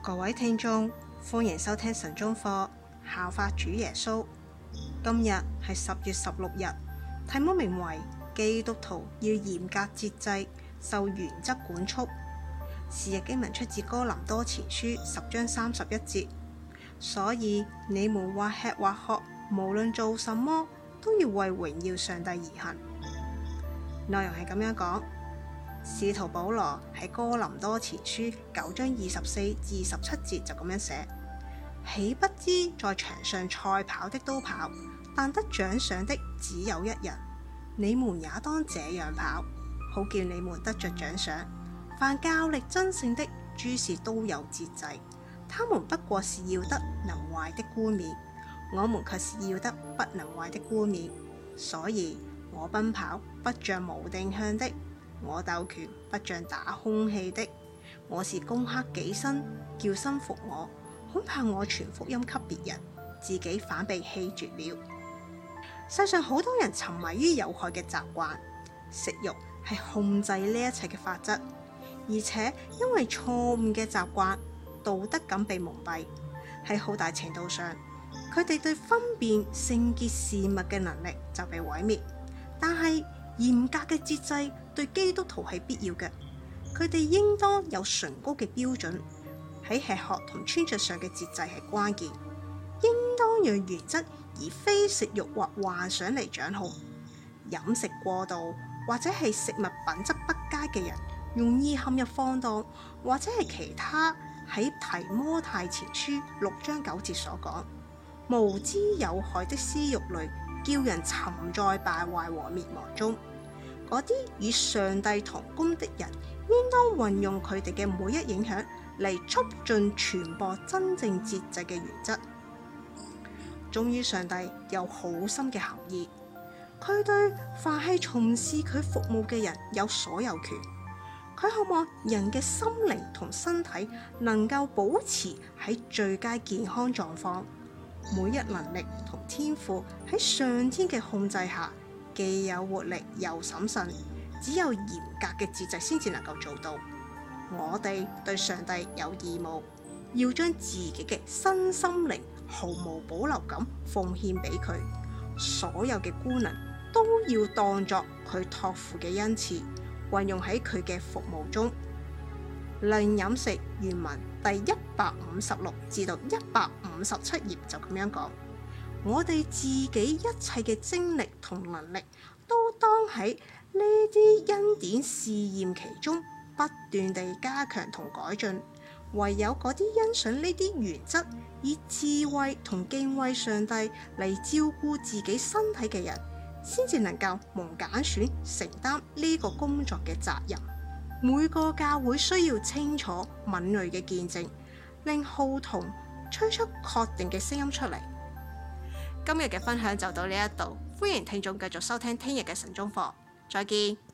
各位聽眾，歡迎收聽神中課，效法主耶穌。今日係10月16日，題目名為基督徒要嚴格節制，受原則管束。是日經文出自哥林多前書10章31節。所以你們或吃或喝，無論做什麼，都要為榮耀上帝而行。內容係咁樣講。使徒保羅喺哥林多前書9章24至27節就咁樣寫：豈不知在場上賽跑的都跑，但得獎賞的只有一人。你們也當這樣跑，好叫你們得着獎賞。凡較力爭勝的，諸事都有節制。他們不過是要得能壞的冠冕，我們卻是要得不能壞的冠冕。所以我奔跑不像無定向的，我鬥拳不像打空氣的，我是攻克己身，叫身服我。恐怕我傳福音給別人，自己反被棄絕了。世上好多人沉迷於有害嘅習慣，食慾係控制呢一切嘅法則，而且因為錯誤嘅習慣，道德感被蒙蔽，喺好大程度上，佢哋對分辨聖潔事物嘅能力就被毀滅。但係嚴格嘅節制對基督徒係必要嘅，佢哋應當有崇高嘅標準，喺吃喝同穿着上嘅節制係關鍵，應當讓原則而非食慾或幻想嚟掌控。飲食過度或者係食物品質不佳嘅人，容易陷入放蕩，或者係其他喺提摩太前書6章9節所講，無知有害的私慾類，叫人沉在敗壞和滅亡中。嗰啲與上帝同工的人，應當運用佢哋嘅每一影響嚟促進傳播真正節制嘅原則。忠於上帝有好深嘅含義，佢對凡係從事佢服務嘅人有所有權。佢渴望人嘅心靈同身體能夠保持喺最佳健康狀況，每一能力同天賦喺上天嘅控制下，既有活力又審慎，只有嚴格嘅節制先至能夠做到。我哋對上帝有義務，要將自己嘅身心靈毫無保留咁奉獻俾佢，所有嘅官能都要當作佢託付嘅恩賜，運用喺佢嘅服務中。論飲食原文第156至到157頁就咁樣講：我哋自己一切嘅精力同能力，都當喺呢啲恩典試驗其中，不斷地加強同改進。唯有嗰啲欣賞呢啲原則，以智慧同敬畏上帝嚟照顧自己身體嘅人，先至能夠蒙揀選承擔呢個工作嘅責任。每個教會需要清楚敏銳嘅見證，令號筒吹出確定嘅聲音出嚟。今日嘅分享就到呢一度，歡迎聽眾繼續收聽聽日嘅神中課，再見。